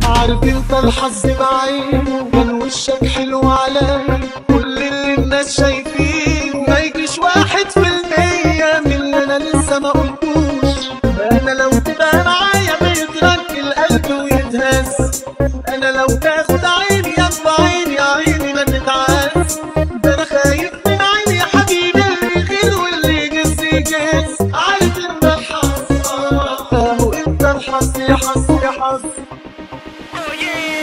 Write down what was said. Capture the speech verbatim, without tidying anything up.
عارف انت الحظ بعينه كان وشك حلو عليا، كل اللي الناس شايفينه ما يجيش واحد في المية من اللي انا لسه ما قلتوش. انا لو تبقى معايا بيترك القلب ويتهز، انا لو تاخد عيني ياخد عيني عيني ما تتعز. ده انا خايف من عيني يا حبيبي اللي يغير واللي يجز يجز. عارف انت الحظ اهو انت الحظ يا حظ يا حظ. Oh yeah.